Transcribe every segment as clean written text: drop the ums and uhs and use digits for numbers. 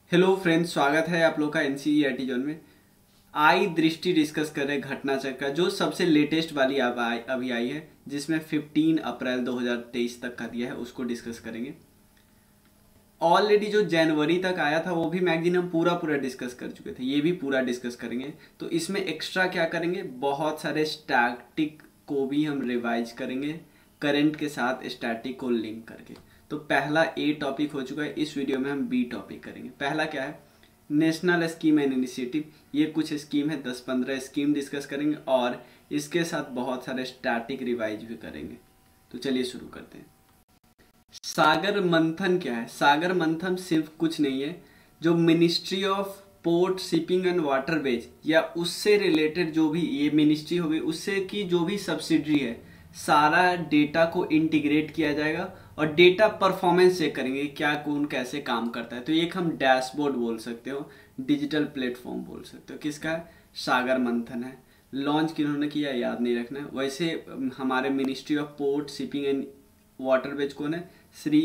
Hello friends, स्वागत है आप लोग का एनसीईआरटी जोन में। आई दृष्टि डिस्कस कर रहे हैं घटना चक्र, जो सबसे लेटेस्ट वाली अभी आई है, जिसमें 15 अप्रैल 2023 तक का दिया है, उसको डिस्कस करेंगे। ऑलरेडी जो जनवरी तक आया था वो भी मैगजीन हम पूरा डिस्कस कर चुके थे, ये भी पूरा डिस्कस करेंगे। तो इसमें एक्स्ट्रा क्या करेंगे, बहुत सारे स्टैटिक को भी हम रिवाइज करेंगे करंट के साथ, स्टैटिक को लिंक करके। तो पहला ए टॉपिक हो चुका है, इस वीडियो में हम बी टॉपिक करेंगे। पहला क्या है, नेशनल स्कीम एंड इनिशिएटिव। ये कुछ स्कीम है, 10-15 स्कीम डिस्कस करेंगे और इसके साथ बहुत सारे स्टैटिक रिवाइज भी करेंगे। तो चलिए शुरू करते हैं। सागर मंथन क्या है? सागर मंथन सिर्फ कुछ नहीं है, जो Ministry of Port, Shipping and Waterways या उससे रिलेटेड जो भी ये मिनिस्ट्री होगी, उससे की जो भी सब्सिडरी है, सारा डेटा को इंटीग्रेट किया जाएगा और डेटा परफॉर्मेंस चेक करेंगे, क्या कौन कैसे काम करता है। तो एक हम डैशबोर्ड बोल सकते हो, डिजिटल प्लेटफॉर्म बोल सकते हो। किसका है? सागर मंथन है। लॉन्च किन्होंने किया याद नहीं रखना है। वैसे हमारे Ministry of Port, Shipping and Waterways कौन है? श्री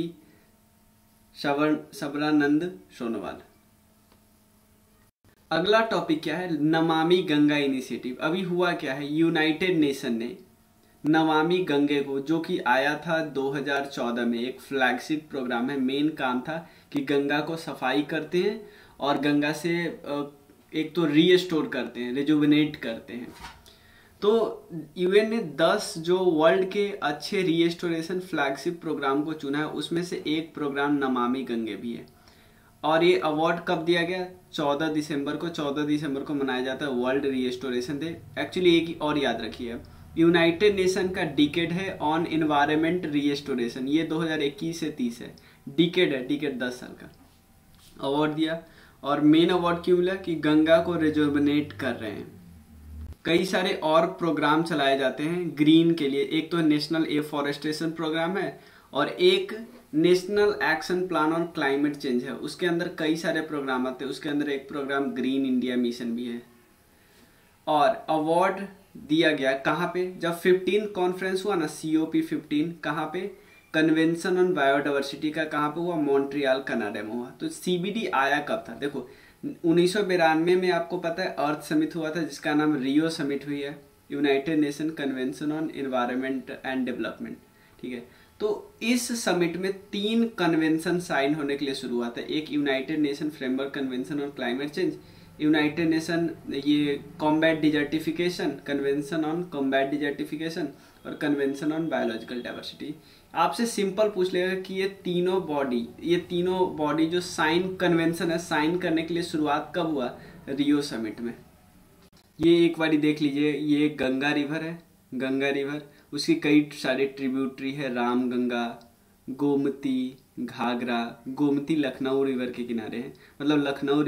सबरानंद सोनोवाल। अगला टॉपिक क्या है, नमामि गंगा इनिशिएटिव। अभी हुआ क्या है, यूनाइटेड नेशन ने नमामि गंगे को, जो कि आया था 2014 में, एक फ्लैगशिप प्रोग्राम है। मेन काम था कि गंगा को सफाई करते हैं और गंगा से एक तो रीस्टोर करते हैं, रिजुविनेट करते हैं। तो यूएन ने 10 जो वर्ल्ड के अच्छे रीस्टोरेशन फ्लैगशिप प्रोग्राम को चुना है, उसमें से एक प्रोग्राम नमामि गंगे भी है। और ये अवार्ड कब दिया गया? 14 दिसंबर को। 14 दिसंबर को मनाया जाता है वर्ल्ड रीस्टोरेशन डे। एक्चुअली एक और याद रखिए, यूनाइटेड नेशन का डिकेड है ऑन एनवायरमेंट रीस्टोरेशन, ये 2021 से 30 है। डिकेड है, डिकेड 10 साल का। अवार्ड दिया, और मेन अवार्ड क्यों मिला? कि गंगा को रिजुविनेट कर रहे हैं। कई सारे और प्रोग्राम चलाए जाते हैं ग्रीन के लिए। एक तो नेशनल एफॉरेस्टेशन प्रोग्राम है और एक National Action Plan on Climate Change है। उसके अंदर कई सारे प्रोग्राम आते हैं, उसके अंदर एक प्रोग्राम ग्रीन इंडिया मिशन भी है। और अवार्ड दिया गया कहाँ पे? जब 15 कॉन्फ्रेंस हुआ ना, COP15, कहाँ पे? कन्वेंशन ऑन बायोडाइवर्सिटी का कहाँ पे हुआ? मॉन्ट्रियल कनाडा में हुआ। तो CBD आया कब था? देखो 1992 में आपको पता है अर्थ समिट हुआ था, जिसका नाम रियो समिट हुई है, United Nation Convention on Environment and Development. ठीक है, तो इस समिट में 3 कन्वेंशन साइन होने के लिए शुरू हुआ था। एक United Nation Framework Convention on Climate Change, United Nation ये combat desertification, convention on combat desertification, और कन्वेंशन ऑन बायोलॉजिकल डाइवर्सिटी। आपसे सिंपल पूछ लेगा कि ये तीनों बॉडी जो साइन कन्वेंशन है, साइन करने के लिए शुरुआत कब हुआ? रियो समिट में। ये एक बारी देख लीजिए, ये गंगा रिवर है, गंगा रिवर, उसकी कई सारे ट्रिब्यूटरी है, राम गंगा, गोमती, घाघरा। गोमती लखनऊ रिवर के किनारे है, मतलब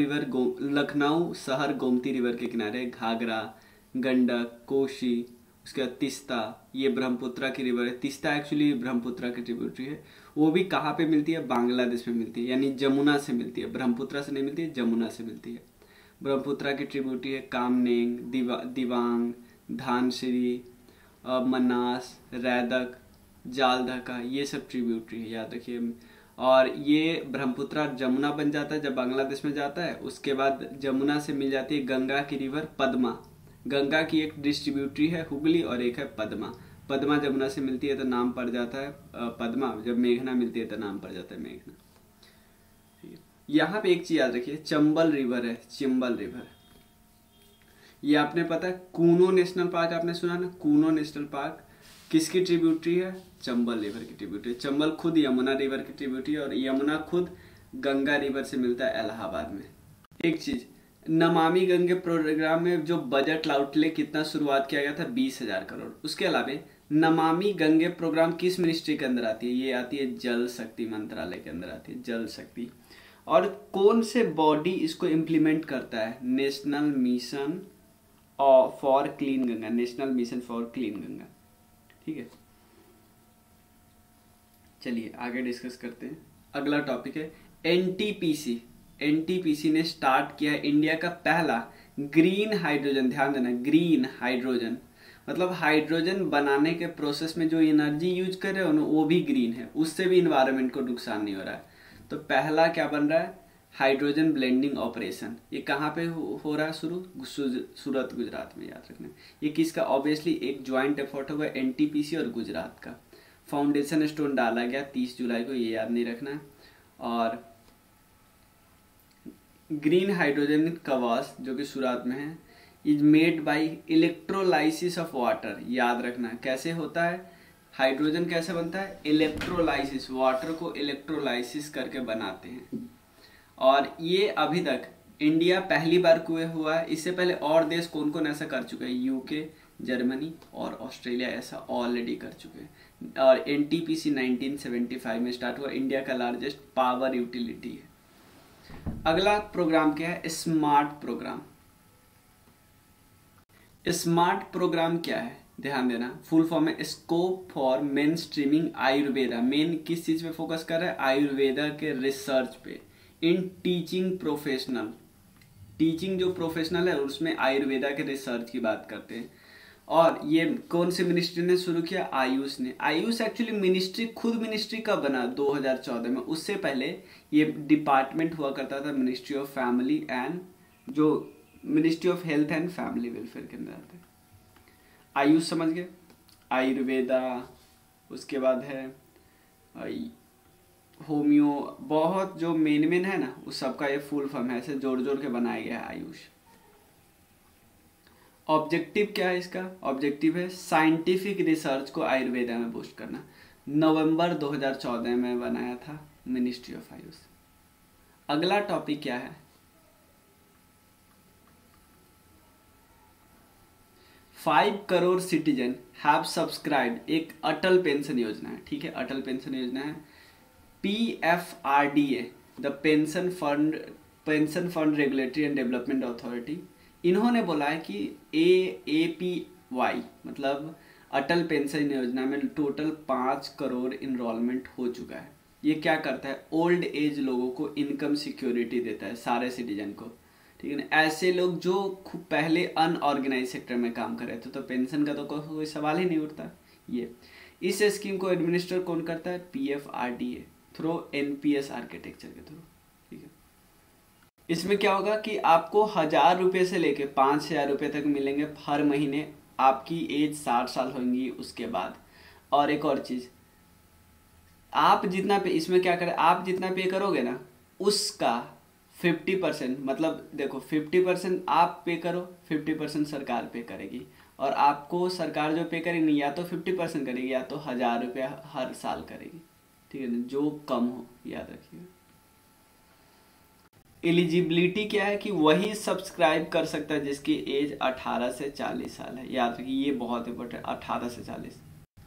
लखनऊ शहर गोमती रिवर के किनारे है। घाघरा, गंडक, कोसी, उसके बाद तीस्ता, ये ब्रह्मपुत्रा की रिवर है। तीस्ता एक्चुअली ब्रह्मपुत्रा की ट्रिब्यूटरी है। वो भी कहाँ पे मिलती है? बांग्लादेश में मिलती है, यानी जमुना से मिलती है, ब्रह्मपुत्रा से नहीं मिलती है, जमुना से मिलती है। ब्रह्मपुत्रा की ट्रिब्यूटरी है कामनेंग, दिवांग, धानसिरी, मनास, रैदक, जालधका, ये सब ट्रिब्यूटरी है, याद रखिए। और ये ब्रह्मपुत्रा जमुना बन जाता है जब बांग्लादेश में जाता है। उसके बाद जमुना से मिल जाती है गंगा की रिवर पद्मा। गंगा की एक डिस्ट्रीब्यूटरी है हुगली और एक है पद्मा। पद्मा जमुना से मिलती है तो नाम पड़ जाता है पद्मा, जब मेघना मिलती है तो नाम पड़ जाता है मेघना। यहाँ पे एक चीज याद रखिए, चंबल रिवर है, चंबल रिवर। ये आपने पता है, कूनो नेशनल पार्क आपने सुना ना? कूनो नेशनल पार्क किसकी ट्रिब्यूटरी है? चंबल रिवर की ट्रिब्यूटरी। चंबल खुद यमुना रिवर की ट्रिब्यूटरी है और यमुना खुद गंगा रिवर से मिलता है इलाहाबाद में। एक चीज, नमामि गंगे प्रोग्राम में जो बजट आउटले कितना शुरुआत किया गया था? 20,000 करोड़। उसके अलावा नमामि गंगे प्रोग्राम किस मिनिस्ट्री के अंदर आती है? ये आती है जल शक्ति मंत्रालय के अंदर आती है, जल शक्ति। और कौन से बॉडी इसको इम्प्लीमेंट करता है? National Mission for Clean Ganga, National Mission for Clean Ganga. ठीक है, चलिए आगे डिस्कस करते हैं। अगला टॉपिक है एनटीपीसी। एनटीपीसी ने स्टार्ट किया है इंडिया का पहला ग्रीन हाइड्रोजन। ध्यान देना, ग्रीन हाइड्रोजन मतलब हाइड्रोजन बनाने के प्रोसेस में जो एनर्जी यूज कर रहे हो ना, वो भी ग्रीन है, उससे भी इन्वायरमेंट को नुकसान नहीं हो रहा है। तो पहला क्या बन रहा है? Hydrogen blending operation. ये कहाँ पे हो रहा है शुरू? सूरत गुजरात में, याद रखना। ये किसका? ऑब्वियसली एक ज्वाइंट एफर्ट होगा एनटीपीसी और गुजरात का। फाउंडेशन स्टोन डाला गया 30 जुलाई को, ये याद नहीं रखना है। और ग्रीन हाइड्रोजन कवास जो कि सूरत में है, is made by electrolysis of water. याद रखना कैसे होता है हाइड्रोजन, कैसे बनता है? इलेक्ट्रोलाइसिस, वाटर को इलेक्ट्रोलाइसिस करके बनाते हैं। और ये अभी तक इंडिया पहली बार हुआ है। इससे पहले और देश कौन कौन ऐसा कर चुके हैं? यूके, जर्मनी और ऑस्ट्रेलिया ऐसा ऑलरेडी कर चुके हैं। और एनटीपीसी 1975 में स्टार्ट हुआ, इंडिया का लार्जेस्ट पावर यूटिलिटी है। अगला प्रोग्राम क्या है? Smart programme. स्मार्ट प्रोग्राम क्या है? ध्यान देना, फुल फॉर्म है scope for main streaming Ayurveda. Main किस चीज पे फोकस कर रहा है? आयुर्वेदा के रिसर्च पे। इन टीचिंग प्रोफेशनल, टीचिंग जो प्रोफेशनल है उसमें आयुर्वेदा के रिसर्च की बात करते हैं। और ये कौन से मिनिस्ट्री ने शुरू किया? आयुष ने। आयुष एक्चुअली मिनिस्ट्री, खुद मिनिस्ट्री कब बना? 2014 में। उससे पहले ये डिपार्टमेंट हुआ करता था मिनिस्ट्री ऑफ फैमिली एंड, जो Ministry of health and family Welfare के अंदर आते हैं। आयुष समझ गए? आयुर्वेदा, उसके बाद है होम्यो, बहुत जो मेन है ना उस सबका ये फुल फॉर्म है, ऐसे जोड़ जोड़ के बनाया गया है आयुष। ऑब्जेक्टिव क्या है इसका? ऑब्जेक्टिव है साइंटिफिक रिसर्च को आयुर्वेदा में बूस्ट करना। नवंबर 2014 में बनाया था मिनिस्ट्री ऑफ आयुष। अगला टॉपिक क्या है? 5 करोड़ सिटीजन हैव सब्सक्राइब्ड, एक अटल पेंशन योजना है, ठीक है, अटल पेंशन योजना है। PFRDA, the Pension Fund Regulatory and Development Authority, इन्होंने बोला है कि AAPY मतलब अटल पेंशन योजना में टोटल 5 करोड़ इनरोलमेंट हो चुका है। ये क्या करता है? ओल्ड एज लोगों को इनकम सिक्योरिटी देता है, सारे सिटीजन को, ठीक है ना। ऐसे लोग जो पहले अनऑर्गेनाइज सेक्टर में काम कर रहे थे, तो पेंशन का तो कोई सवाल ही नहीं उठता। ये इस स्कीम को एडमिनिस्टर कौन करता है? PFRDA थ्रू NPS आर्किटेक्चर के थ्रू, ठीक है। इसमें क्या होगा कि आपको 1000 रुपये से लेके 5000 रुपये तक मिलेंगे हर महीने, आपकी एज 60 साल होंगी उसके बाद। और एक और चीज, आप जितना पे, इसमें क्या करें, आप जितना पे करोगे ना उसका 50%, मतलब देखो 50% आप पे करो, 50% सरकार पे करेगी। और आपको सरकार जो पे करेगी या तो 50% करेगी या तो 1000 रुपया हर साल करेगी, ठीक है ना, जो कम हो, याद रखिएगा। एलिजिबिलिटी क्या है कि वही सब्सक्राइब कर सकता है जिसकी एज 18 से 40 साल है, याद रखिए, ये बहुत इंपॉर्टेंट, 18 से 40।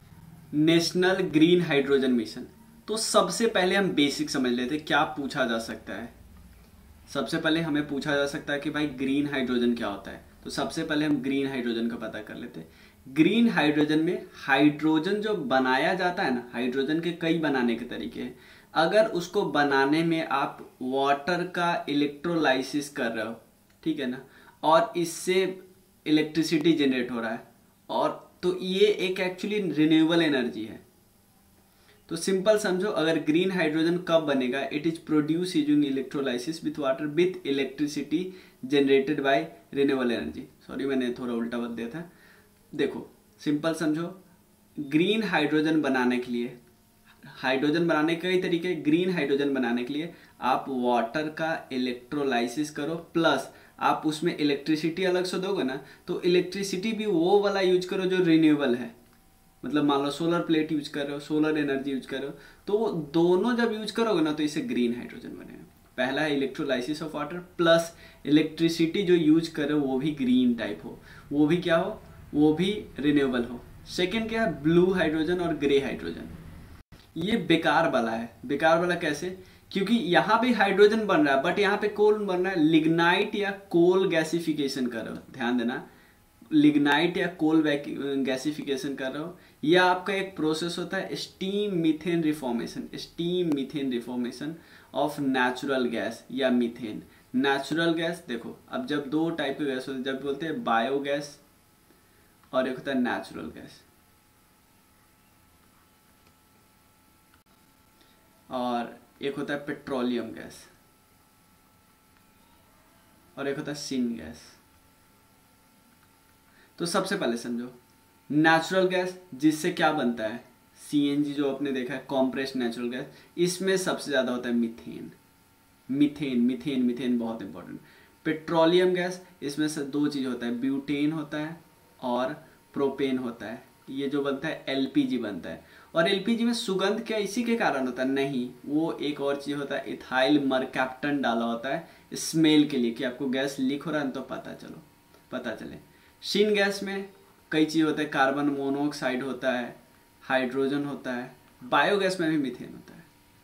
National Green hydrogen Mission. तो सबसे पहले हम बेसिक समझ लेते हैं क्या पूछा जा सकता है। सबसे पहले हमें पूछा जा सकता है कि भाई ग्रीन हाइड्रोजन क्या होता है, तो सबसे पहले हम ग्रीन हाइड्रोजन का पता कर लेते हैं। ग्रीन हाइड्रोजन में हाइड्रोजन जो बनाया जाता है ना, हाइड्रोजन के कई बनाने के तरीके हैं। अगर उसको बनाने में आप वाटर का इलेक्ट्रोलाइसिस कर रहे हो, ठीक है ना, और इससे इलेक्ट्रिसिटी जनरेट हो रहा है, और तो ये एक एक्चुअली रिन्यूएबल एनर्जी है। तो सिंपल समझो, अगर ग्रीन हाइड्रोजन कब बनेगा? It is produce using electrolysis with water with electricity generated by renewable energy. Sorry, मैंने थोड़ा उल्टा बता दिया था। देखो सिंपल समझो, ग्रीन हाइड्रोजन बनाने के लिए, हाइड्रोजन बनाने के कई तरीके, ग्रीन हाइड्रोजन बनाने के लिए आप वाटर का इलेक्ट्रोलाइसिस करो, प्लस आप उसमें इलेक्ट्रिसिटी अलग से दोगे ना, तो इलेक्ट्रिसिटी भी वो वाला यूज करो जो रिन्यूएबल है। मतलब मान लो सोलर प्लेट यूज कर रहे हो, सोलर एनर्जी यूज कर रहे हो, तो दोनों जब यूज करोगे ना तो इससे ग्रीन हाइड्रोजन बनेगा। पहला है electrolysis of water, plus electricity जो यूज कर रहे हो वो भी ग्रीन टाइप हो, वो भी क्या हो, वो भी रिन्यूएबल हो। सेकेंड क्या है? ब्लू हाइड्रोजन और ग्रे हाइड्रोजन। ये बेकार वाला है। बेकार वाला कैसे? क्योंकि यहाँ पे हाइड्रोजन बन रहा है बट यहाँ पे कोल बन रहा है, लिग्नाइट या कोल गैसिफिकेशन कर रहे हो, ध्यान देना, लिग्नाइट या कोल गैसिफिकेशन कर रहे हो। यह आपका एक प्रोसेस होता है steam methane reformation, steam methane reformation of natural gas या मीथेन। नेचुरल गैस देखो, अब जब दो टाइप के गैस होते हैं, जब बोलते हैं बायोगैस और एक होता है नेचुरल गैस, और एक होता है पेट्रोलियम गैस। और एक होता है सिन गैस। तो सबसे पहले समझो नेचुरल गैस जिससे क्या बनता है, सीएनजी जो आपने देखा है कॉम्प्रेस्ड नेचुरल गैस, इसमें सबसे ज्यादा होता है मीथेन। मीथेन मीथेन मीथेन बहुत इंपॉर्टेंट। पेट्रोलियम गैस, इसमें से दो चीज होता है, ब्यूटेन होता है और प्रोपेन होता है। ये जो बनता है एलपीजी बनता है। और एलपीजी में सुगंध क्या इसी के कारण होता है? नहीं, वो एक और चीज होता है, इथाइल मरकैप्टन डाला होता है स्मेल के लिए, कि आपको गैस लीक हो रहा है तो पता चले। शीन गैस में कई चीज होता है, कार्बन मोनोऑक्साइड होता है, हाइड्रोजन होता है, बायोगैस में भी मीथेन होता है।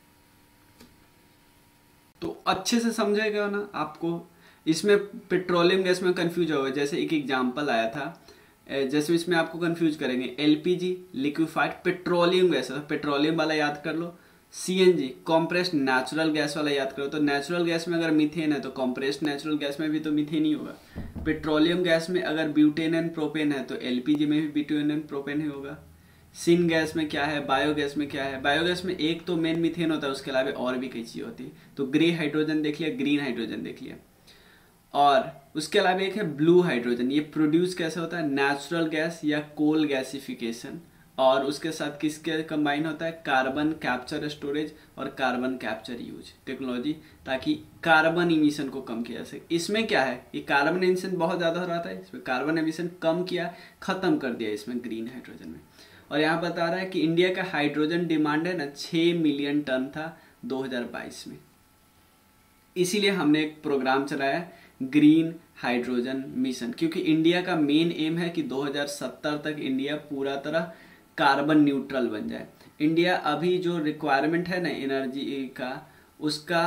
तो अच्छे से समझेगा ना आपको। इसमें पेट्रोलियम गैस में कंफ्यूज होगा, जैसे एक एग्जांपल आया था, जैसे इसमें आपको कंफ्यूज करेंगे LPG liquefied petroleum gas, petroleum वाला याद कर लो, सीएनजी कॉम्प्रेस्ड नेचुरल गैस वाला याद करो। तो नेचुरल गैस में अगर मीथेन है तो कॉम्प्रेस्ड नेचुरल गैस में भी तो मीथेन ही होगा। पेट्रोलियम गैस में अगर ब्यूटेन एंड प्रोपेन है तो एलपीजी में भी ब्यूटेन एंड प्रोपेन ही होगा। सिन गैस में क्या है, बायोगैस में क्या है, बायोगैस में एक तो मेन मीथेन होता है, उसके अलावा और भी कई चीज होती है। तो ग्रे हाइड्रोजन देख लिया, ग्रीन हाइड्रोजन देख लिया, और उसके अलावा एक है ब्लू हाइड्रोजन। ये प्रोड्यूस कैसे होता है, नेचुरल गैस या कोल गैसिफिकेशन, और उसके साथ किसके कंबाइन होता है, कार्बन कैप्चर स्टोरेज और कार्बन कैप्चर यूज टेक्नोलॉजी, ताकि कार्बन इमिशन को कम किया जा सके। इसमें क्या है, ये कार्बन इमिशन बहुत ज्यादा हो रहा था, इसमें कार्बन इमिशन कम किया, खत्म कर दिया इसमें ग्रीन हाइड्रोजन में। और यहाँ बता रहा है कि इंडिया का हाइड्रोजन डिमांड है ना 6 मिलियन टन था 2022 में। इसीलिए हमने एक प्रोग्राम चलाया ग्रीन हाइड्रोजन मिशन, क्योंकि इंडिया का मेन एम है कि 2070 तक इंडिया पूरा तरह कार्बन न्यूट्रल बन जाए। इंडिया अभी जो रिक्वायरमेंट है ना एनर्जी का, उसका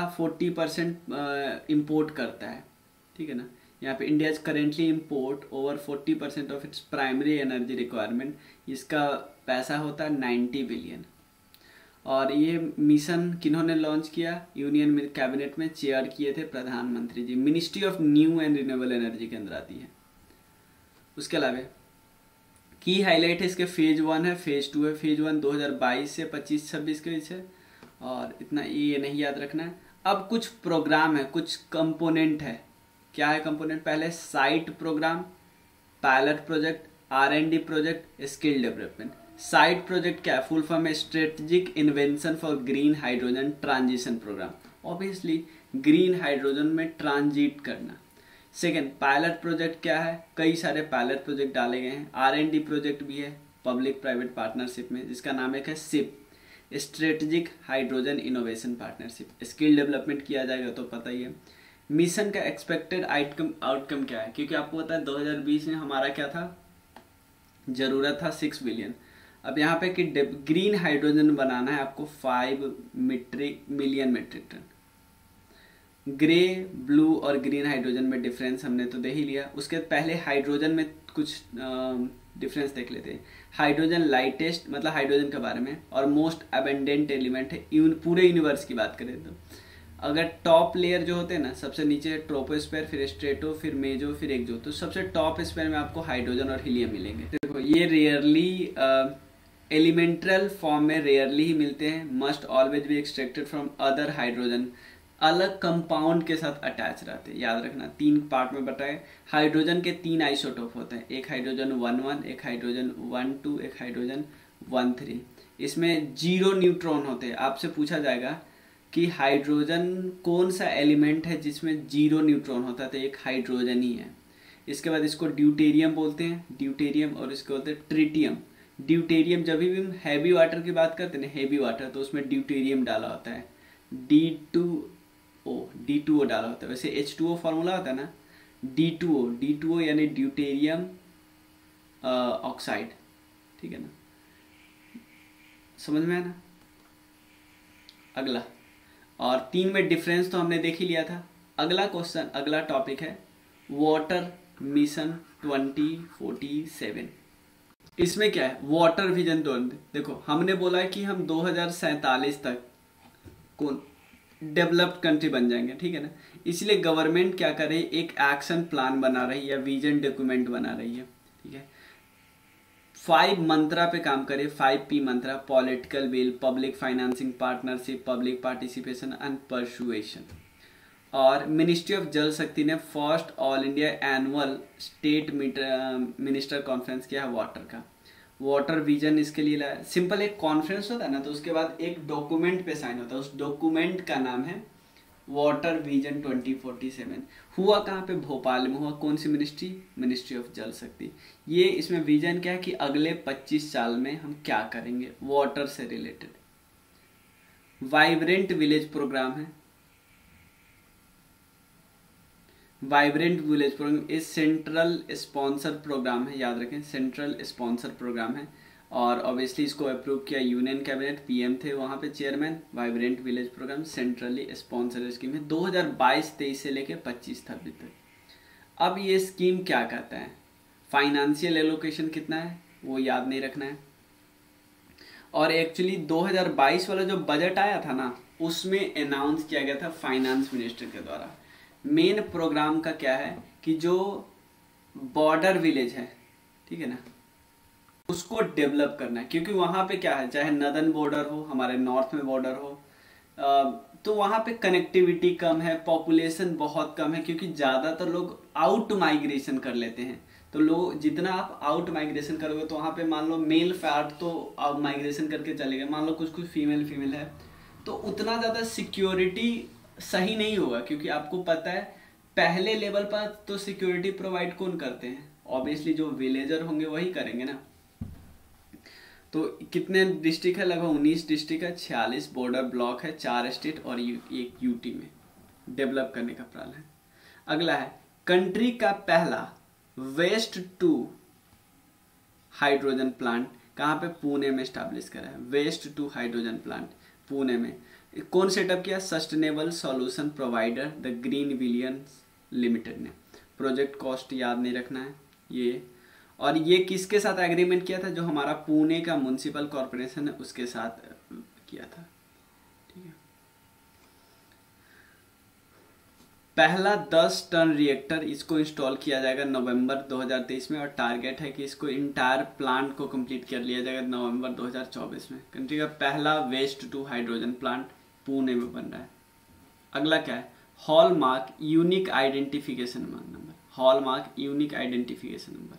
40% इम्पोर्ट करता है, ठीक है ना। यहाँ पे India currently import over 40% of its primary energy requirement. इसका पैसा होता है 90 बिलियन। और ये मिशन किन्होंने लॉन्च किया, यूनियन कैबिनेट में चेयर किए थे प्रधानमंत्री जी, Ministry of New and Renewable Energy के अंदर आती है। उसके अलावा की हाईलाइट है इसके फेज 1 है, फेज 2 है। फेज 1 2022 से 25-26 के बीच है, और इतना ये नहीं याद रखना है। अब कुछ प्रोग्राम है, कुछ कंपोनेंट है। क्या है कंपोनेंट, पहले SIGHT programme, pilot project, R&D project, skill development. SIGHT project क्या है, फुल फॉर्म है strategic invention for green hydrogen transition programme, obviously green hydrogen में ट्रांजिट करना। सेकेंड, पायलट प्रोजेक्ट क्या है, कई सारे पायलट प्रोजेक्ट डाले गए हैं। R&D प्रोजेक्ट भी है पब्लिक प्राइवेट पार्टनरशिप में, जिसका नाम है SIP, strategic hydrogen innovation partnership. Skill development किया जाएगा तो पता ही है। मिशन का एक्सपेक्टेड आउटकम क्या है, क्योंकि आपको पता है 2020 में हमारा क्या था, जरूरत था 6 बिलियन। अब यहाँ पे कि ग्रीन हाइड्रोजन बनाना है आपको 5 million metric tonne. Grey, blue और ग्रीन हाइड्रोजन में डिफरेंस हमने तो दे ही लिया। उसके पहले हाइड्रोजन में कुछ डिफरेंस देख लेते हैं। हाइड्रोजन लाइटेस्ट, मतलब हाइड्रोजन के बारे में, और मोस्ट अबेंडेंट एलिमेंट है पूरे यूनिवर्स की बात करें तो। अगर टॉप लेयर जो होते हैं ना, सबसे नीचे ट्रोपोस्फेयर, फिर स्ट्रेटो, फिर मेजो, फिर एक्सो, तो सबसे टॉप स्फीयर में आपको हाइड्रोजन और हीलियम मिलेंगे। देखो ये रेयरली एलिमेंटल फॉर्म में रेयरली ही मिलते हैं। Must always be extracted from other hydrogen, अलग कंपाउंड के साथ अटैच रहते हैं। याद रखना 3 पार्ट में बताए। हाइड्रोजन के 3 आइसोटोप होते हैं, एक हाइड्रोजन 1,1, एक हाइड्रोजन 1,2, एक हाइड्रोजन 1,3। इसमें 0 न्यूट्रॉन होते हैं। आपसे पूछा जाएगा कि हाइड्रोजन कौन सा एलिमेंट है जिसमें 0 न्यूट्रॉन होता है, तो एक हाइड्रोजन ही है। इसके बाद इसको ड्यूटेरियम बोलते हैं, ड्यूटेरियम, और इसको बोलते हैं ट्रिटियम। ड्यूटेरियम, जब भी हम हैवी वाटर की बात करते हैं ना, हैवी वाटर, तो उसमें ड्यूटेरियम डाला होता है, D2O डाला होता है। वैसे H2O फॉर्मूला होता है ना, D2O यानी ड्यूटेरियम ऑक्साइड, ठीक है ना, समझ में है ना। अगला, और 3 में डिफरेंस तो हमने देख ही लिया था। अगला क्वेश्चन, अगला टॉपिक है वाटर मिशन 2047। इसमें क्या है, वाटर विजन। देखो हमने बोला है कि हम 2047 तक कौन डेवलप्ड कंट्री बन जाएंगे, ठीक है ना। इसलिए गवर्नमेंट क्या करे, एक एक्शन प्लान बना रही है, विजन डॉक्यूमेंट बना रही है, ठीक है। 5 मंत्रा पे काम करे, 5P मंत्रा, political will, public financing, partnership, public participation and persuasion. और मिनिस्ट्री ऑफ जल शक्ति ने first all India annual state minister conference किया है वाटर का। वाटर विजन इसके लिए लाया। सिंपल एक कॉन्फ्रेंस होता है ना, तो उसके बाद एक डॉक्यूमेंट पे साइन होता है, उस डॉक्यूमेंट का नाम है वाटर विजन 2047। हुआ कहाँ पे? भोपाल में हुआ। कौन सी मिनिस्ट्री? मिनिस्ट्री ऑफ जल शक्ति। ये इसमें विजन क्या है कि अगले 25 साल में हम क्या करेंगे वाटर से रिलेटेड। वाइब्रेंट विलेज प्रोग्राम है। वाइब्रेंट विलेज प्रोग्राम इस सेंट्रल स्पॉन्सर प्रोग्राम है, याद रखें सेंट्रल स्पॉन्सर प्रोग्राम है। और ऑब्वियसली इसको अप्रूव किया यूनियन कैबिनेट, पीएम थे वहाँ पे chairman. Vibrant village programme centrally sponsor scheme है, 2022-23 से लेके 25 तक भी तक। अब ये स्कीम क्या कहता है? फाइनेंशियल एलोकेशन कितना है वो याद नहीं रखना है। और एक्चुअली 2022 वाला जो बजट आया था ना, उसमें अनाउंस किया गया था फाइनेंस मिनिस्टर के द्वारा। मेन प्रोग्राम का क्या है कि जो बॉर्डर विलेज है, ठीक है ना, उसको डेवलप करना है। क्योंकि वहाँ पे क्या है, चाहे नदर्न बॉर्डर हो, हमारे नॉर्थ में बॉर्डर हो, तो वहाँ पे कनेक्टिविटी कम है, पॉपुलेशन बहुत कम है, क्योंकि ज़्यादातर लोग आउट माइग्रेशन कर लेते हैं। तो लोग जितना आप आउट माइग्रेशन करोगे तो वहाँ पे मान लो मेल फैट तो आउट माइग्रेशन करके चले गए, मान लो कुछ कुछ फीमेल है, तो उतना ज़्यादा सिक्योरिटी सही नहीं होगा। क्योंकि आपको पता है पहले लेवल पर तो सिक्योरिटी प्रोवाइड कौन करते हैं? ऑब्वियसली जो विलेजर होंगे वही करेंगे ना। तो कितने डिस्ट्रिक्ट है? लगभग 19 डिस्ट्रिक्ट है, 46 बॉर्डर ब्लॉक है, 4 स्टेट और एक यूटी में डेवलप करने का प्लान है। अगला है कंट्री का पहला वेस्ट टू हाइड्रोजन प्लांट कहाँ पे? पुणे में स्टैब्लिश करा है। Waste to hydrogen plant Pune में। कौन सेटअप किया? Sustainable solution provider the green billions limited ने। प्रोजेक्ट कॉस्ट याद नहीं रखना है ये। और ये किसके साथ एग्रीमेंट किया था? जो हमारा पुणे का म्युनिसिपल कॉर्पोरेशन है उसके साथ किया था, ठीक है। पहला 10 टन रिएक्टर इसको इंस्टॉल किया जाएगा नवंबर 2023 में, और टारगेट है कि इसको इंटायर प्लांट को कंप्लीट कर लिया जाएगा नवंबर 2024 में। कंट्री का पहला waste to hydrogen plant Pune में बन रहा है। अगला क्या है? Hallmark unique identification number. Hallmark unique identification number.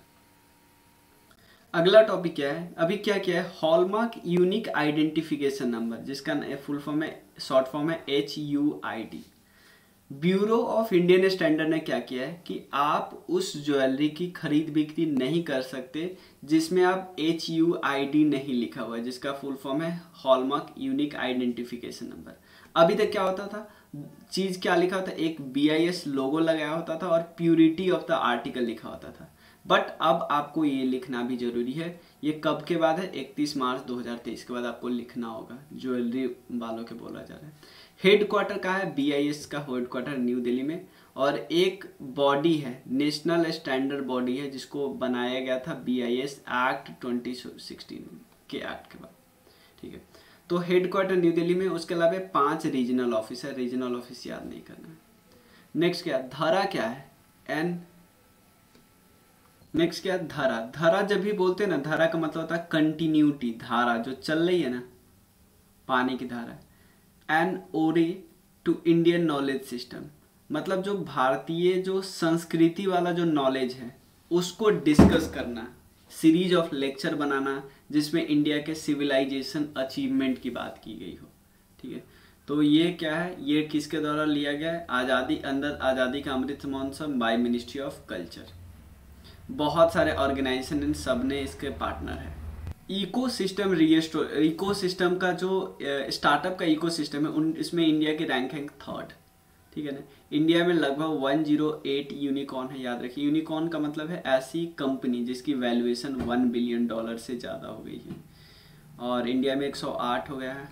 अगला टॉपिक क्या है? अभी क्या है? हॉलमार्क यूनिक आइडेंटिफिकेशन नंबर, जिसका फुल फॉर्म है, शॉर्ट फॉर्म है HUID। Bureau of Indian standard ने क्या किया है कि आप उस ज्वेलरी की खरीद बिक्री नहीं कर सकते जिसमें आप HUID नहीं लिखा हुआ है, जिसका फुल फॉर्म है हॉलमार्क यूनिक आइडेंटिफिकेशन नंबर। अभी तक क्या होता था? चीज क्या लिखा होता? एक BIS लोगो लगाया होता था और प्यूरिटी ऑफ द आर्टिकल लिखा होता था। बट अब आपको ये लिखना भी जरूरी है। ये कब के बाद है? 31 मार्च 2023 के बाद आपको लिखना होगा। ज्वेलरी वालों के बोला जा रहा है। हेडक्वार्टर का है BIS का हेडक्वार्टर न्यू दिल्ली में। और एक बॉडी है, नेशनल स्टैंडर्ड बॉडी है, जिसको बनाया गया था BIS एक्ट 2016 के एक्ट के बाद, ठीक है। तो हेडक्वार्टर न्यू दिल्ली में। उसके अलावा 5 रीजनल ऑफिस है, रीजनल ऑफिस याद नहीं करना है। नेक्स्ट क्या? धारा क्या है? नेक्स्ट क्या? धारा। धारा जब भी बोलते हैं ना, धारा का मतलब होता है कंटिन्यूटी, धारा जो चल रही है ना, पानी की धारा। एन ओरे टू इंडियन नॉलेज सिस्टम, मतलब जो भारतीय जो संस्कृति वाला जो नॉलेज है उसको डिस्कस करना, सीरीज ऑफ लेक्चर बनाना जिसमें इंडिया के सिविलाइजेशन अचीवमेंट की बात की गई हो, ठीक है। तो ये क्या है? ये किसके द्वारा लिया गया है? आज़ादी का Amrit Mahotsav by ministry of culture. बहुत सारे ऑर्गेनाइजेशन इन सब ने इसके पार्टनर है। इकोसिस्टम रीस्टोर, इकोसिस्टम का जो स्टार्टअप का इकोसिस्टम है इसमें इंडिया की रैंक है 3rd, ठीक है ना। इंडिया में लगभग 108 यूनिकॉर्न है, याद रखिए। यूनिकॉर्न का मतलब है ऐसी कंपनी जिसकी वैल्यूएशन $1 बिलियन से ज़्यादा हो गई है। और इंडिया में 108 हो गया है।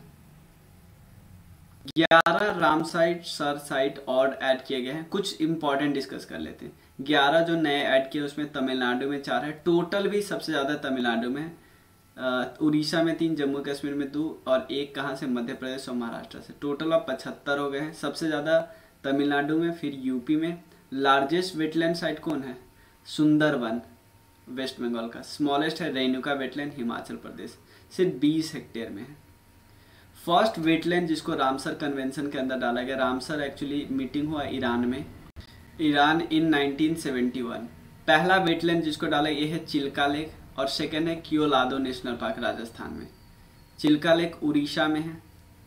11 रामसाइट सर साइट और ऐड किए गए हैं। कुछ इंपॉर्टेंट डिस्कस कर लेते हैं। 11 जो नए ऐड किए उसमें तमिलनाडु में 4 है, टोटल भी सबसे ज़्यादा तमिलनाडु में है। उड़ीसा में 3, जम्मू कश्मीर में 2 और 1 कहाँ से? मध्य प्रदेश और महाराष्ट्र से। टोटल अब 75 हो गए हैं। सबसे ज़्यादा तमिलनाडु में, फिर यूपी में। लार्जेस्ट वेटलैंड साइट कौन है? सुंदरवन, वेस्ट बंगाल का। स्मॉलेस्ट है रेणुका वेटलैंड, हिमाचल प्रदेश, सिर्फ 20 हेक्टेयर में है। फर्स्ट वेटलैंड जिसको रामसर कन्वेंशन के अंदर डाला गया, रामसर एक्चुअली मीटिंग हुआ ईरान में, ईरान इन 1971। पहला वेटलैंड जिसको डाला ये है चिल्का लेक, और सेकेंड है क्योलादो नेशनल पार्क राजस्थान में। चिल्का लेक उड़ीसा में है।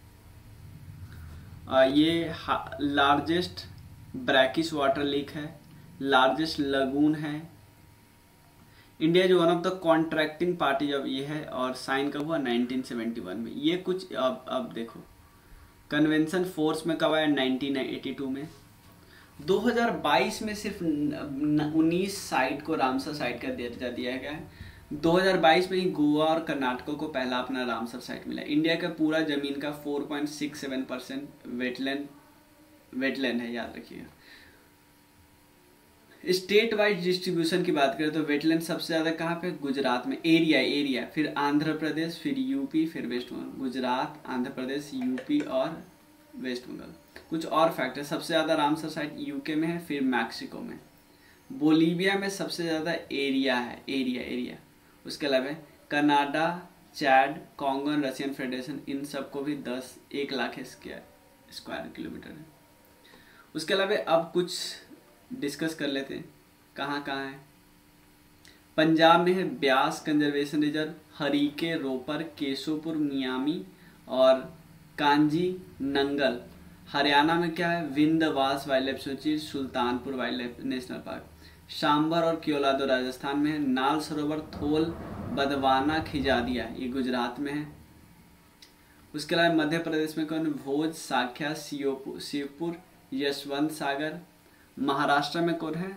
ये लार्जेस्ट ब्रैकिश वाटर लेक है, लार्जेस्ट लगून है। इंडिया जो one of the contracting party जब ये है, और साइन कब हुआ 1971 में। ये कुछ अब देखो कन्वेंशन फोर्स में कब आया 1982 में। 2022 में सिर्फ 19 साइट को रामसर साइट का दर्जा दिया गया है। 2022 में ही गोवा और कर्नाटक को पहला अपना रामसर साइट मिला। इंडिया का पूरा जमीन का 4.67% वेटलैंड है, याद रखिएगा। स्टेट वाइज डिस्ट्रीब्यूशन की बात करें तो वेटलैंड सबसे ज्यादा कहाँ पे, गुजरात में एरिया, फिर आंध्र प्रदेश, फिर यूपी, फिर वेस्ट बंगाल। गुजरात, आंध्र प्रदेश, यूपी और वेस्ट बंगाल। कुछ और फैक्टर, सबसे ज्यादा रामसर साइट यूके में है, फिर मैक्सिको में। बोलीविया में सबसे ज्यादा एरिया है, एरिया। उसके अलावा Canada, Chad, Congo, Russian Federation, इन सबको भी 1 लाख स्क्वायर किलोमीटर है। उसके अलावा अब कुछ डिस्कस कर लेते हैं कहाँ है। पंजाब में है ब्यास कंजर्वेशन रिजर्व, हरीके, रोपर, केशोपुर, मियामी और कांजी नंगल। हरियाणा में क्या है, Bhindawas wildlife sanctuary, Sultanpur wildlife national park. Sambhar और क्योलादो राजस्थान में है। नाल सरोवर, थोल, बदवाना, खिजादिया ये गुजरात में है। उसके अलावा मध्य प्रदेश में कौन, भोज, साख्या, शिवपुर, यशवंत सागर। महाराष्ट्र में कौन है,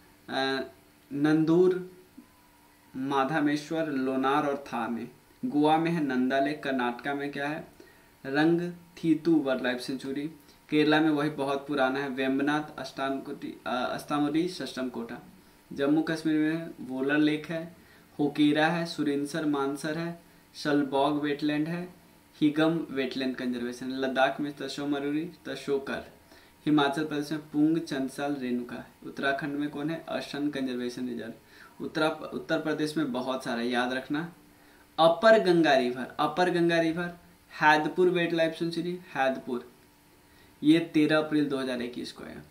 नंदूर, माधामेश्वर, लोनार और थाने। गोवा में है नंदा लेक। कर्नाटका में क्या है, Ranganathittu wildlife sanctuary. Kerala में वही बहुत पुराना है, वेम्बनाथ, अस्तामुरी, सस्टमकोटा। जम्मू कश्मीर में वोलर लेक है, होकेरा है, सुरिनसर मानसर है, शलबॉग वेटलैंड है, हिगम वेटलैंड कंजर्वेशन। लद्दाख में तशोमरुरी, तशोकर। हिमाचल प्रदेश में पुंग, चंसल, रेणुका। उत्तराखंड में कौन है, असम कंजर्वेशन रिजर्व। उत्तर प्रदेश में बहुत सारा, याद रखना। Upper Ganga river, Haiderpur wildlife sanctuary, Haiderpur, ये 13 अप्रैल 2021 को है।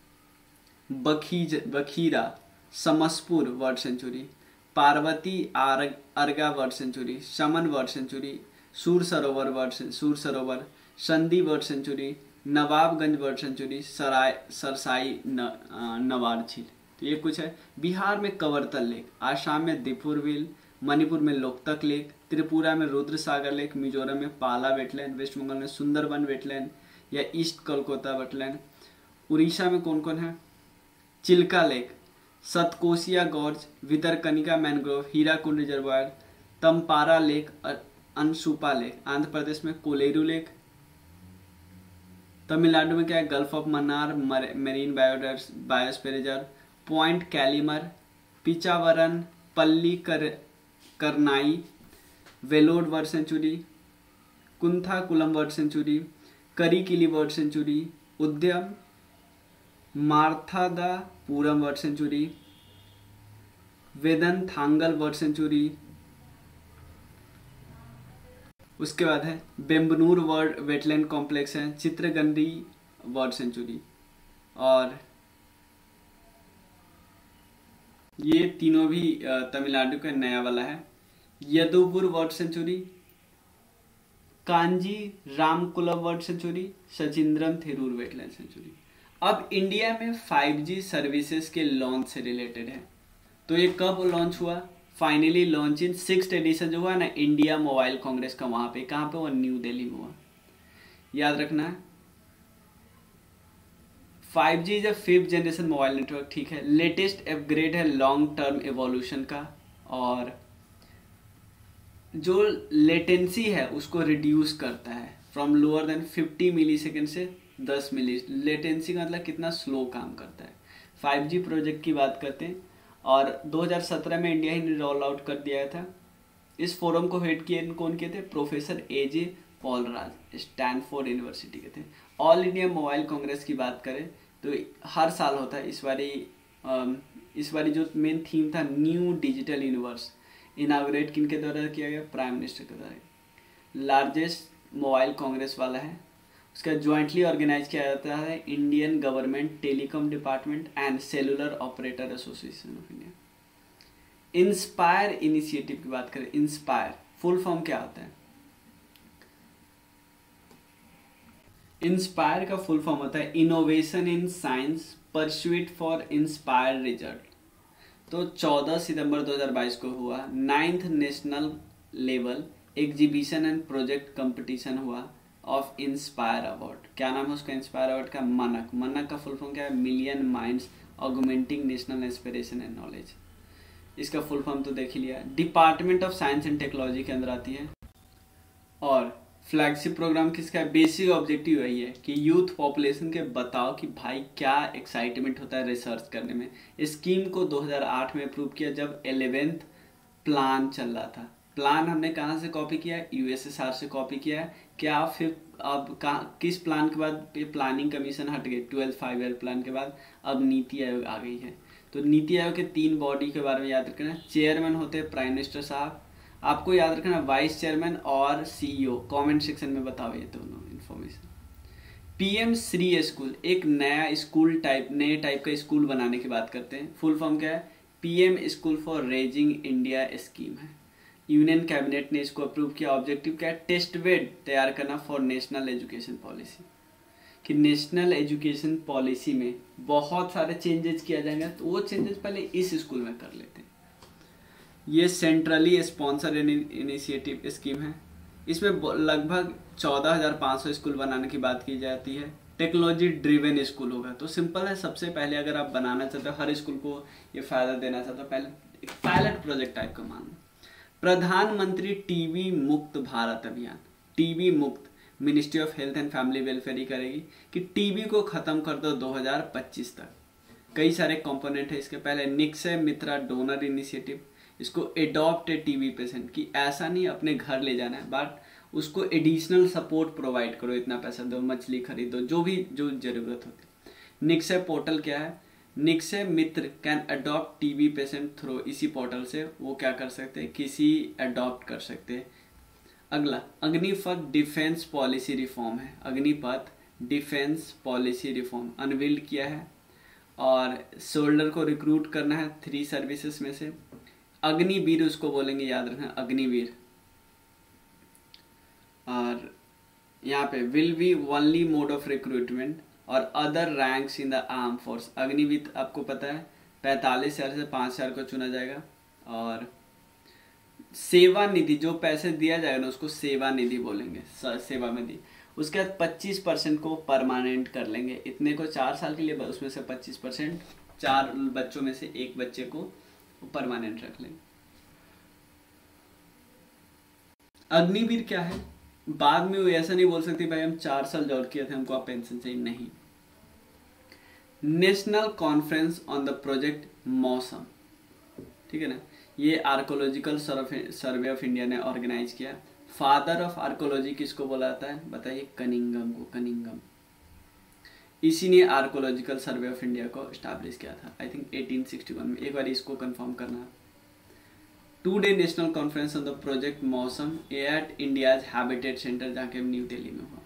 Bakhira, Samaspur bird sanctuary, Parvati Arga bird sanctuary, Saman bird sanctuary, Sur Sarovar, Sandi bird sanctuary, Nawabganj bird sanctuary, Sarsai Nawar झील। तो ये कुछ है। बिहार में कवरतल लेक, आसाम में दिपुरबिल, मणिपुर में लोकतक लेक, त्रिपुरा में रुद्र सागर लेक, मिजोरम में पाला वेटलैंड, वेस्ट बंगाल में सुंदरबन वेटलैंड या ईस्ट कोलकाता वेटलैंड। उड़ीसा में कौन कौन है, Chilika lake, Satkosia gorge, Bhitarkanika mangrove, Hirakud reservoir, Tampara lake, Ansupa lake. Andhra Pradesh में कोलेरू लेक। तमिलनाडु में क्या है, gulf of Mannar, marine biosphere reserve, point Calimere, Pichavaram, Pallikaranai, Vellode bird sanctuary, Koonthankulam bird sanctuary, Karikili bird sanctuary, Udhayamarthandapuram bird sanctuary, Vedanthangal bird sanctuary. उसके बाद है बेम्बनूर वर्ल्ड वेटलैंड कॉम्प्लेक्स है, चित्रगंडी बर्ड सेंचुरी। और ये तीनों भी तमिलनाडु का नया वाला है। यदुपुर bird sanctuary, Kanjirankulam bird sanctuary, Suchindram Theroor wetland sanctuary. अब इंडिया में 5G सर्विसेज के लॉन्च से रिलेटेड है। तो ये कब लॉन्च हुआ, finally launch in 6th addition जो हुआ ना इंडिया मोबाइल कांग्रेस का, वहां पे कहाँ पे हुआ, न्यू दिल्ली में हुआ। याद रखना है 5G is a 5th generation mobile network, ठीक है। लेटेस्ट अपग्रेड है लॉन्ग टर्म एवोल्यूशन का, और जो लेटेंसी है उसको रिड्यूस करता है from lower than 50 millisecond से 10 मिली। लेटेंसी का मतलब कितना स्लो काम करता है। 5G प्रोजेक्ट की बात करते हैं, और 2017 में इंडिया ही ने रोल आउट कर दिया था। इस फोरम को हेड कौन किए थे, professor AJ Paulraj, Stanford university के थे। ऑल इंडिया मोबाइल कांग्रेस की बात करें तो हर साल होता है। इस बारी जो मेन थीम था न्यू डिजिटल यूनिवर्स, इनाग्रेट किनके द्वारा किया गया, प्राइम मिनिस्टर के द्वारा। लार्जेस्ट मोबाइल कांग्रेस वाला है। उसका ज्वाइंटली ऑर्गेनाइज किया जाता है Indian government telecom department and cellular operator association of India. Inspire initiative की बात करें, इंस्पायर फुल फॉर्म क्या होता है? इंस्पायर का फुल फॉर्म होता है innovation in science pursuit for inspire result. तो 14 सितंबर 2022 को हुआ 9th national level exhibition and project competition हुआ ऑफ इंस्पायर अवार्ड। क्या नाम है उसका इंस्पायर अवार्ड का? मनक। मनक का फुल फॉर्म क्या है? Million minds augmenting national aspiration and knowledge. इसका फुल फॉर्म तो देख ही लिया। Department of science and technology के अंदर आती है। और फ्लैगशिप प्रोग्राम किसका है? बेसिक ऑब्जेक्टिव यही है कि यूथ पॉपुलेशन के बताओ कि भाई क्या एक्साइटमेंट होता है रिसर्च करने में। इस स्कीम को 2008 में अप्रूव किया जब 11th प्लान चल रहा था। प्लान हमने कहाँ से कॉपी किया है? यूएसएसआर से कॉपी किया है। क्या फिर अब कहाँ किस प्लान के बाद प्लानिंग कमीशन हट गई? 12th 5 ईयर प्लान के बाद अब नीति आयोग आ गई है। तो नीति आयोग के 3 बॉडी के बारे में याद रखना। चेयरमैन होते हैं प्राइम मिनिस्टर साहब, आपको याद रखना वाइस चेयरमैन और सीईओ। कमेंट सेक्शन में बताओ ये दोनों इन्फॉर्मेशन। पीएम श्री स्कूल, एक नया स्कूल टाइप, नए टाइप का स्कूल बनाने की बात करते हैं। फुल फॉर्म क्या है? PM school for rising India scheme है। यूनियन कैबिनेट ने इसको अप्रूव किया। ऑब्जेक्टिव क्या है? टेस्ट बेड तैयार करना फॉर नेशनल एजुकेशन पॉलिसी। कि नेशनल एजुकेशन पॉलिसी में बहुत सारे चेंजेस किया जाएंगे, तो वो चेंजेस पहले इस स्कूल में कर लेते हैं। ये सेंट्रली स्पॉन्सर इनिशिएटिव स्कीम है। इसमें लगभग 14,500 स्कूल बनाने की बात की जाती है। टेक्नोलॉजी ड्रिवन स्कूल होगा। तो सिंपल है, सबसे पहले अगर आप बनाना चाहते हो, हर स्कूल को ये फायदा देना चाहते हो, पहले एक पायलट प्रोजेक्ट टाइप का मान लो। प्रधानमंत्री टीबी मुक्त भारत अभियान। टीबी मुक्त ministry of health and family welfare ही करेगी कि टीबी को खत्म कर दो 2025 तक। कई सारे कंपोनेंट है इसके। पहले निक्षय मित्रा डोनर इनिशिएटिव, इसको एडॉप्ट ए टीबी पेशेंट की ऐसा नहीं अपने घर ले जाना है, बट उसको एडिशनल सपोर्ट प्रोवाइड करो, इतना पैसा दो, मछली खरीदो, जो जरूरत होती है। निक्षय पोर्टल क्या है? Nikshay Mitra can adopt TB patient through. इसी पोर्टल से वो क्या कर सकते हैं? किसी अडॉप्ट कर सकते हैं। अगला अग्निपथ डिफेंस पॉलिसी रिफॉर्म है। Agnipath defence policy reform unveiled किया है और सोल्डर को रिक्रूट करना है 3 सर्विसेज में से। अग्निवीर उसको बोलेंगे, याद रखना अग्निवीर। और यहाँ पे will be only mode of recruitment और other ranks in the arm force. Agniveer आपको पता है 45,000 से 5,000 को चुना जाएगा। और सेवा निधि, जो पैसे दिया जाएगा ना उसको सेवा निधि बोलेंगे, सेवा निधि। उसके बाद 25% को परमानेंट कर लेंगे, इतने को 4 साल के लिए, उसमें से 25% 4 बच्चों में से 1 बच्चे को परमानेंट रख लेंगे। अग्निवीर क्या है? बाद में वो ऐसा नहीं बोल सकती भाई हम 4 साल जॉब किए थे, हमको आप पेंशन चाहिए, नहीं। National conference on the project Mausam, ठीक है ना, ये आर्कोलॉजिकल सर्वे ऑफ इंडिया ने ऑर्गेनाइज किया। फादर ऑफ आर्कोलॉजी किसको बोला जाता है? बताइए, कनिंगम को। कनिंगम, इसी ने आर्कोलॉजिकल सर्वे ऑफ इंडिया को स्टैब्लिश किया था, आई थिंक 1861 में। एक बार इसको कंफर्म करना। 2-day national conference on the project Mausam at India's habitat centre, जाके न्यू दिल्ली में हुआ।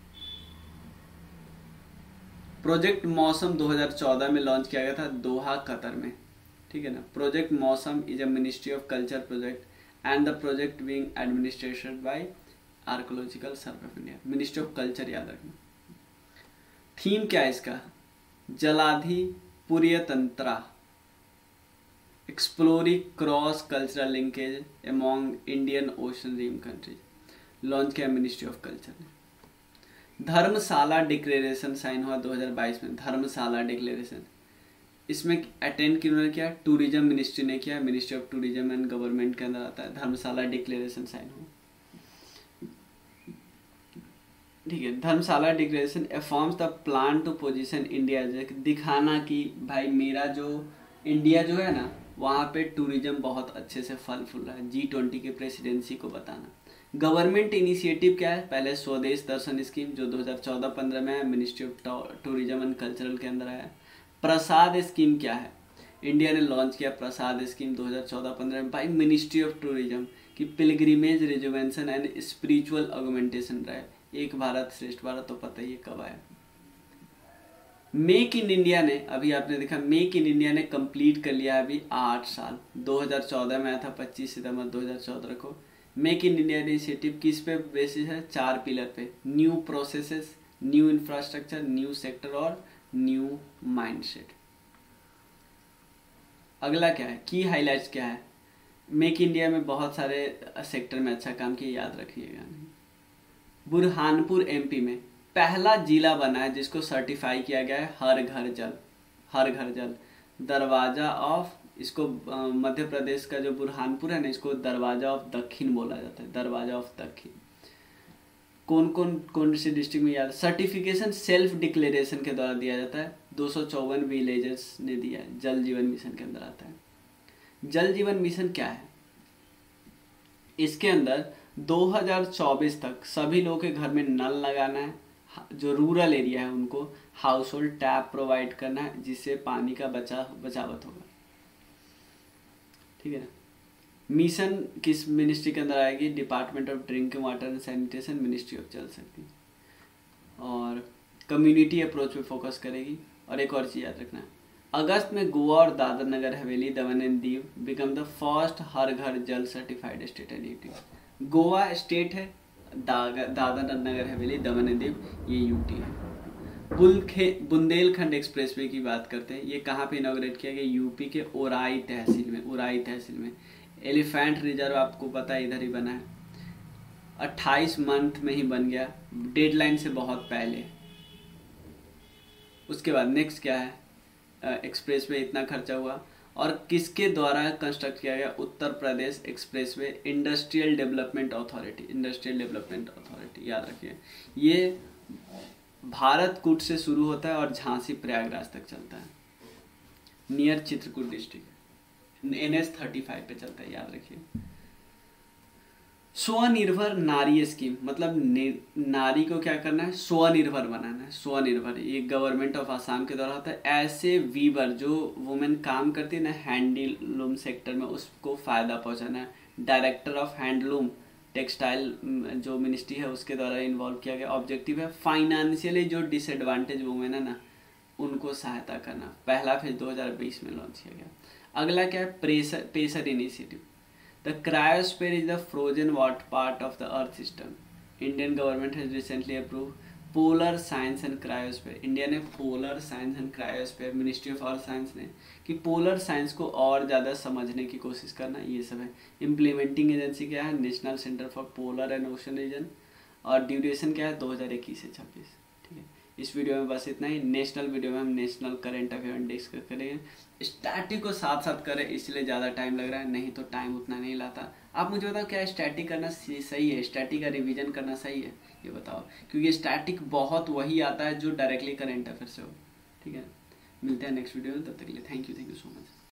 प्रोजेक्ट मौसम 2014 में लॉन्च किया गया था दोहा, कतर में, ठीक है ना। Project Mausam is a ministry of culture project and the project being administered by archaeological survey of India. Ministry of culture याद रखना। थीम क्या है इसका? जलाधि पुर्यतंत्रा, exploring cross cultural linkage among Indian ocean rim countries. Launch किया ministry of culture ने। Dharamshala declaration sign हुआ 2022 में। धर्मशाला डिक्लेरेशन, इसमें अटेंड किन्होंने किया? टूरिज्म मिनिस्ट्री ने किया। Ministry of tourism and government के अंदर आता है। धर्मशाला डिक्लेरेशन साइन हुआ, ठीक है। Dharamshala declaration affirms the plan to position India, दिखाना कि भाई मेरा जो इंडिया जो है ना वहाँ पे टूरिज्म बहुत अच्छे से फल फूल रहा है। G20 के प्रेसिडेंसी को बताना। गवर्नमेंट इनिशिएटिव क्या है? पहले स्वदेश दर्शन स्कीम जो 2014-15 में है, ministry of tourism and cultural के अंदर आया। प्रसाद स्कीम क्या है? इंडिया ने लॉन्च किया प्रसाद स्कीम 2014-15 में भाई मिनिस्ट्री ऑफ टूरिज्म, कि pilgrimage rejuvenation and spiritual augmentation रहा है। एक भारत श्रेष्ठ भारत तो पता ही है कब आया। मेक इन इंडिया ने, अभी आपने देखा मेक इन इंडिया ने कंप्लीट कर लिया अभी 8 साल, 2014 में आया था 25 सितंबर 2014 को। मेक इन इंडिया इनिशिएटिव किस पे बेसिस है? 4 पिलर पे, new processes, new infrastructure, new sector और न्यू माइंडसेट। अगला क्या है, की हाइलाइट्स क्या है? मेक इंडिया में बहुत सारे सेक्टर में अच्छा काम किया, याद रखिएगा। बुरहानपुर एमपी में पहला जिला बना है जिसको सर्टिफाई किया गया है हर घर जल, हर घर जल। दरवाजा ऑफ, इसको मध्य प्रदेश का जो बुरहानपुर है ना, इसको दरवाजा ऑफ दक्षिण बोला जाता है, दरवाजा ऑफ दक्षिण। कौन सी डिस्ट्रिक्ट में? याद, सर्टिफिकेशन सेल्फ डिक्लेरेशन के द्वारा दिया जाता है, 254 विलेजेस ने दिया है, जल जीवन मिशन के अंदर आता है। जल जीवन मिशन क्या है? इसके अंदर 2024 तक सभी लोगों के घर में नल लगाना है, जो रूरल एरिया है उनको हाउस होल्ड टैप प्रोवाइड करना है, जिससे पानी का बचावत होगा। ठीक है ना। मिशन किस मिनिस्ट्री के अंदर आएगी? Department of drinking water and sanitation, ministry of Jal Shakti. और कम्युनिटी अप्रोच पे फोकस करेगी। और एक और चीज़ याद रखना है, अगस्त में गोवा और Dadar Nagar Haveli, Daman and Diu become the first Har Ghar Jal certified state and UT. Goa state है, दादर नगर हवेली, दमन एंड दीव ये यूटी है। बुंदेलखंड एक्सप्रेसवे की बात करते हैं, ये कहाँ पे इनॉग्रेट किया गया? यूपी के ओराई तहसील में, ओराई तहसील में। एलिफेंट रिजर्व आपको पता है इधर ही बना है, 28 मंथ में ही बन गया, डेडलाइन से बहुत पहले। उसके बाद नेक्स्ट क्या है? एक्सप्रेसवे इतना खर्चा हुआ और किसके द्वारा कंस्ट्रक्ट किया गया? Uttar Pradesh expressway industrial development authority, industrial development authority, याद रखिए। ये भारत कूट से शुरू होता है और झांसी प्रयागराज तक चलता है, नियर चित्रकूट डिस्ट्रिक्ट, NH 35 पे चलता है, याद रखिए। स्वनिर्भर नारी स्कीम, मतलब नारी को क्या करना है? स्वनिर्भर बनाना है, स्वनिर्भर। ये गवर्नमेंट ऑफ आसाम के द्वारा होता है। ऐसे वीवर जो वुमेन काम करती है ना हैंडलूम सेक्टर में, उसको फायदा पहुंचाना है। डायरेक्टर ऑफ हैंडलूम टेक्सटाइल जो मिनिस्ट्री है उसके द्वारा इन्वॉल्व किया गया। ऑब्जेक्टिव है फाइनेंशियली जो डिसएडवांटेज वुमेन है ना, उनको सहायता करना। पहला फेज 2020 में लॉन्च किया गया। अगला क्या है? PACER initiative. The cryosphere is the frozen water part of the earth system. Indian government has recently approve polar science and cryosphere. India ने polar science and cryosphere, ministry of earth science ने, कि polar science को और ज़्यादा समझने की कोशिश करना, ये सब है। इम्प्लीमेंटिंग एजेंसी क्या है? National centre for polar and ocean region. और ड्यूरेशन क्या है? 2021 से 26। ठीक है, इस वीडियो में बस इतना ही। नेशनल वीडियो में हम नेशनल करंट अफेयर डिस्कस करेंगे। स्टैटिक को साथ साथ करें इसलिए ज़्यादा टाइम लग रहा है, नहीं तो टाइम उतना नहीं लाता। आप मुझे बताओ क्या स्टैटिक करना सही है? स्टैटिक का रिवीजन करना सही है? ये बताओ, क्योंकि स्टैटिक बहुत वही आता है जो डायरेक्टली करंट अफेयर से हो। ठीक है, मिलते हैं नेक्स्ट वीडियो में, तब तक के लिए थैंक यू सो मच।